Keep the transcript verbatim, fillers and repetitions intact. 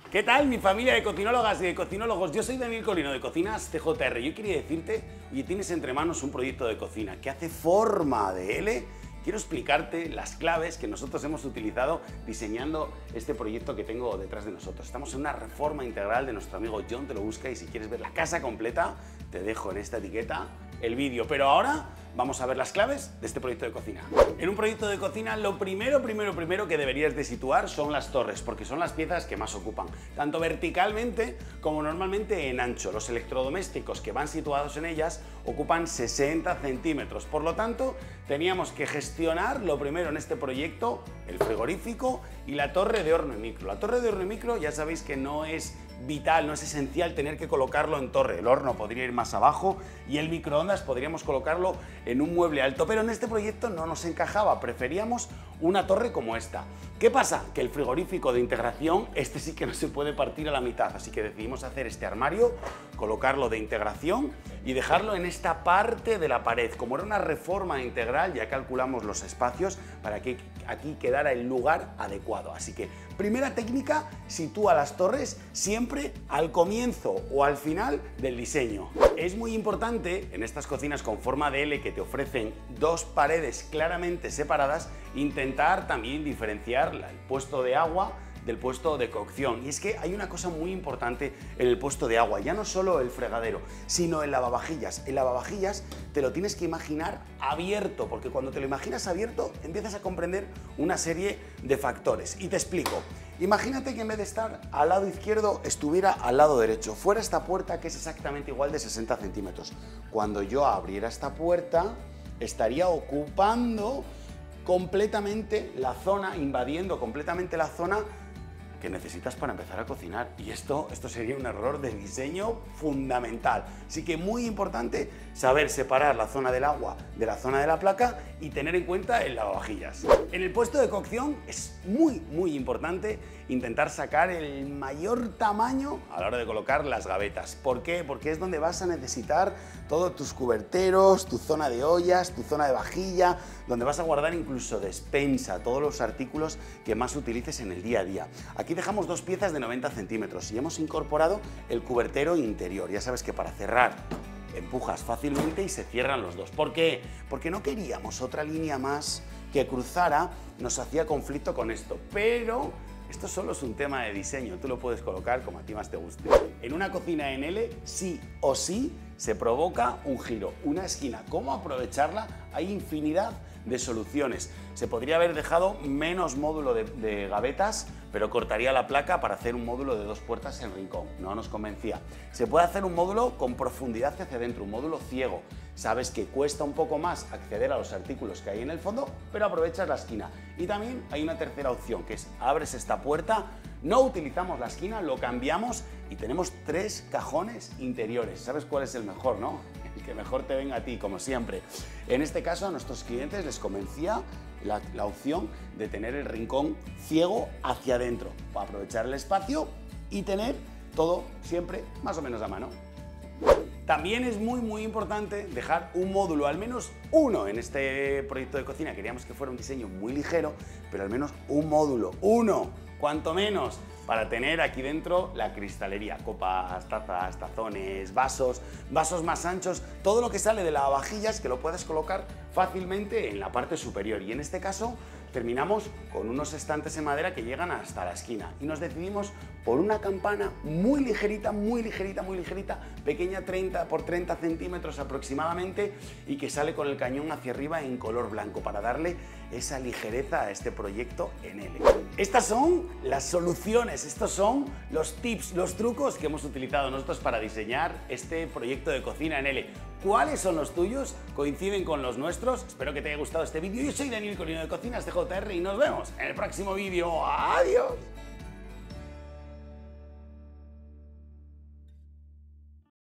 ¿Qué tal, mi familia de cocinólogas y de cocinólogos? Yo soy Daniel Colino de Cocinas C J R. Yo quería decirte, oye, tienes entre manos un proyecto de cocina que hace forma de L. Quiero explicarte las claves que nosotros hemos utilizado diseñando este proyecto que tengo detrás de nosotros. Estamos en una reforma integral de nuestro amigo John Te Lo Busca, y si quieres ver la casa completa, te dejo en esta etiqueta el vídeo. Pero ahora vamos a ver las claves de este proyecto de cocina. En un proyecto de cocina, lo primero, primero, primero que deberías de situar son las torres, porque son las piezas que más ocupan, tanto verticalmente como normalmente en ancho. Los electrodomésticos que van situados en ellas ocupan sesenta centímetros. Por lo tanto, teníamos que gestionar lo primero en este proyecto, el frigorífico y la torre de horno y micro. La torre de horno y micro ya sabéis que no es vital, no es esencial tener que colocarlo en torre. El horno podría ir más abajo y el microondas podríamos colocarlo en un mueble alto, pero en este proyecto no nos encajaba, preferíamos una torre como esta. ¿Qué pasa? Que el frigorífico de integración, este sí que no se puede partir a la mitad, así que decidimos hacer este armario, colocarlo de integración y dejarlo en esta parte de la pared. Como era una reforma integral, ya calculamos los espacios para que aquí quedara el lugar adecuado. Así que, primera técnica, sitúa las torres siempre al comienzo o al final del diseño. Es muy importante en estas cocinas con forma de L que te ofrecen dos paredes claramente separadas, intentar también diferenciar el puesto de agua del puesto de cocción. Y es que hay una cosa muy importante en el puesto de agua, ya no solo el fregadero, sino el lavavajillas. El lavavajillas te lo tienes que imaginar abierto, porque cuando te lo imaginas abierto empiezas a comprender una serie de factores. Y te explico. Imagínate que en vez de estar al lado izquierdo estuviera al lado derecho. Fuera esta puerta que es exactamente igual de sesenta centímetros. Cuando yo abriera esta puerta estaría ocupando completamente la zona, invadiendo completamente la zona que necesitas para empezar a cocinar, y esto, esto sería un error de diseño fundamental. Así que muy importante saber separar la zona del agua de la zona de la placa y tener en cuenta el lavavajillas. En el puesto de cocción es muy muy importante intentar sacar el mayor tamaño a la hora de colocar las gavetas. ¿Por qué? Porque es donde vas a necesitar todos tus cuberteros, tu zona de ollas, tu zona de vajilla, donde vas a guardar incluso despensa, todos los artículos que más utilices en el día a día. Aquí dejamos dos piezas de noventa centímetros y hemos incorporado el cubertero interior. Ya sabes que para cerrar empujas fácilmente y se cierran los dos. ¿Por qué? Porque no queríamos otra línea más que cruzara, nos hacía conflicto con esto, pero esto solo es un tema de diseño, tú lo puedes colocar como a ti más te guste. En una cocina en L, sí o sí, se provoca un giro, una esquina. ¿Cómo aprovecharla? Hay infinidad de soluciones. Se podría haber dejado menos módulo de, de gavetas, pero cortaría la placa para hacer un módulo de dos puertas en rincón. No nos convencía. Se puede hacer un módulo con profundidad hacia adentro, un módulo ciego. Sabes que cuesta un poco más acceder a los artículos que hay en el fondo, pero aprovechas la esquina. Y también hay una tercera opción, que es abres esta puerta, no utilizamos la esquina, lo cambiamos y tenemos tres cajones interiores. ¿Sabes cuál es el mejor, no? El que mejor te venga a ti, como siempre. En este caso, a nuestros clientes les convencía la, la opción de tener el rincón ciego hacia adentro, para aprovechar el espacio y tener todo siempre más o menos a mano. También es muy muy importante dejar un módulo, al menos uno en este proyecto de cocina. Queríamos que fuera un diseño muy ligero, pero al menos un módulo, uno, cuanto menos, para tener aquí dentro la cristalería, copas, tazas, tazones, vasos, vasos más anchos, todo lo que sale de lavavajillas que lo puedes colocar fácilmente en la parte superior. Y en este caso terminamos con unos estantes en madera que llegan hasta la esquina y nos decidimos por una campana muy ligerita, muy ligerita, muy ligerita, pequeña, treinta por treinta centímetros aproximadamente, y que sale con el cañón hacia arriba en color blanco para darle esa ligereza a este proyecto en L. Estas son las soluciones, estos son los tips, los trucos que hemos utilizado nosotros para diseñar este proyecto de cocina en L. ¿Cuáles son los tuyos? ¿Coinciden con los nuestros? Espero que te haya gustado este vídeo. Yo soy Daniel Colino de Cocinas C J R y nos vemos en el próximo vídeo. ¡Adiós!